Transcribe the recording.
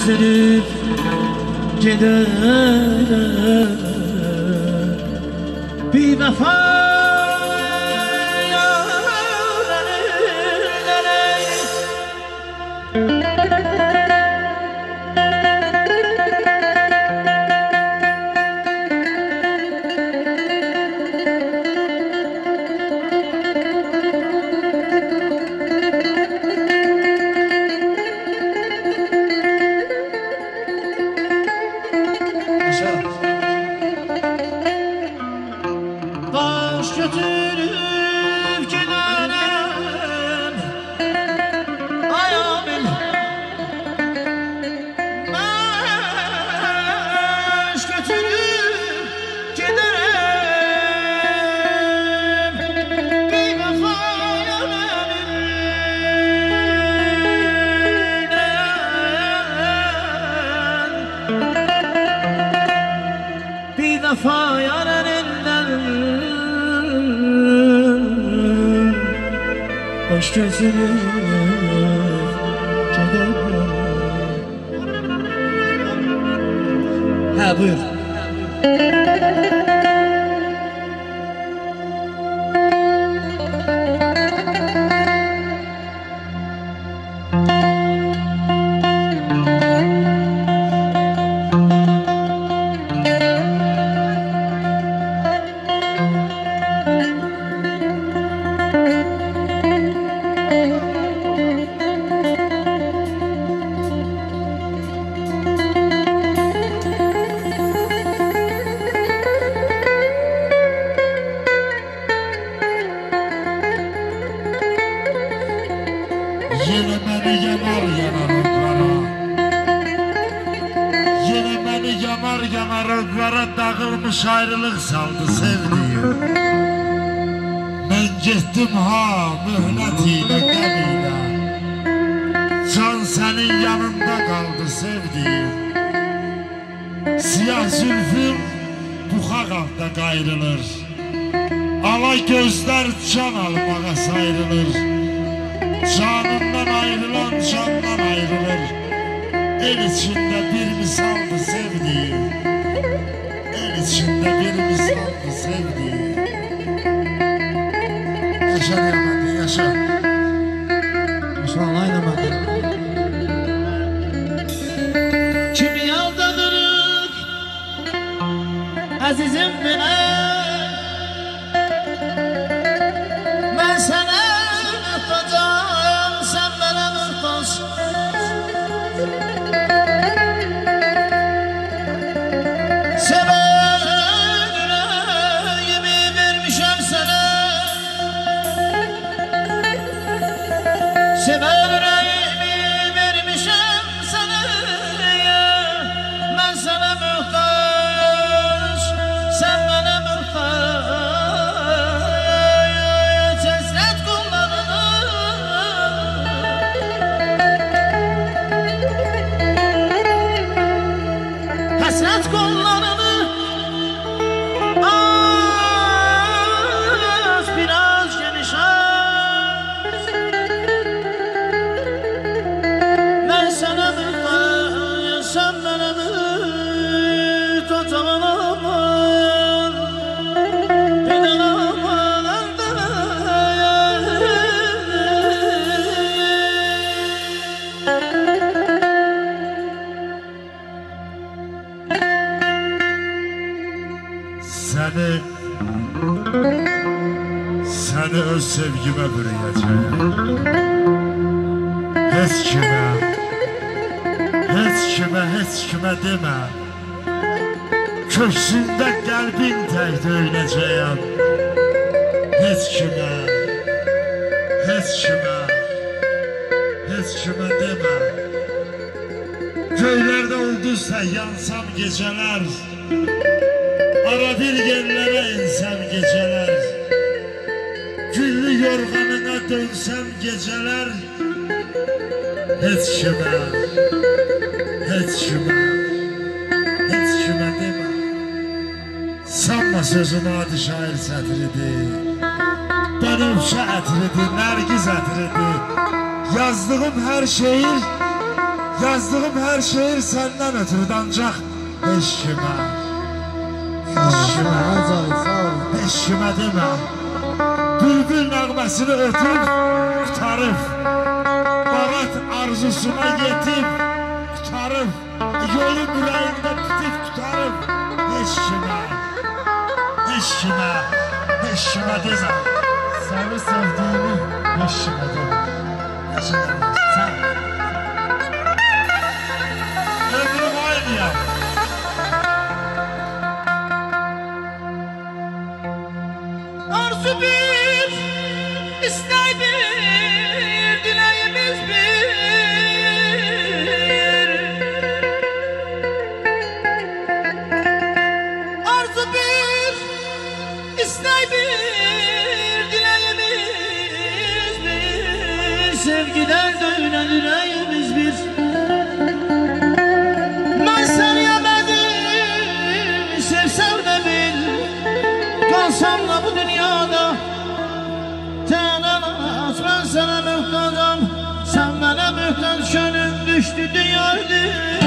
sürüp gider bir vefa. Baş götürüp giderim ayağımın, baş götürüp giderim bir vefaya elinden, bir vefaya baş gözünü giderim. Ha buyur. Yine beni yanar yanarlıklara, yine beni yanar yanarlıklara dağılmış ayrılık saldı sevdiğim. Ben gittim ha mühlet ile gemiyle, can senin yanında kaldı sevdiğim. Siyah zülfüm buxa qalxda qayrılır, alay gözler can almağa sayrılır. Canından ayrılan candan ayrılır. El içinde bir misaldı sevdiğim, el içinde bir misaldı sevdiğim. Yaşa Niyamettin, yaşa. Yaşa Niyamettin. Kimi aldadırıq azizim bile, ben sana sever yüreğimi vermişim sana, ben sana muhtaç, sen bana muhtaç. Hasret kullarını, hasret kullarını az biraz geniş aç. Seni öz sevgime bürüyeceğim. Heç kime, heç kime, heç kime deme. Köksünde kalbin tek döyleyeceğim. Heç kime, heç kime, heç kime deme. Göylerde olduysa yansam geceler, ara bir yerlere insem geceler, güllü yorganına dönsem geceler. Heç kime, heç kime, heç kime deme. Sanma sözüm adi şair sətridir, benimki ətridir, nərgiz ətridir. Yazdığım her şehir Yazdığım her şehir senden ötürü ancak heç kimə, heç kimə, heç kimə demə. Bülbül nəğməsini ötüb, qutarıb, barat arzusuna yetib, qutarıb, yolun ürəyində bitib, qutarıb. Heç kimə, heç kimə, heç kimə demə. Səni sevdiyimi heç kimə demə. Sən ömrüm aynıyam. Arzu bir, istek bir, dileğimiz bir. Arzu bir, istek bir, dileğimiz bir. Sevgiden dönen yüreğimiz bir. Ben seni yemedim, sevsem de bil. Kalsam da bu dünyada tenanas, ben sana muhtacım. Sen bana muhtaç, gönlüm düştü dünyada.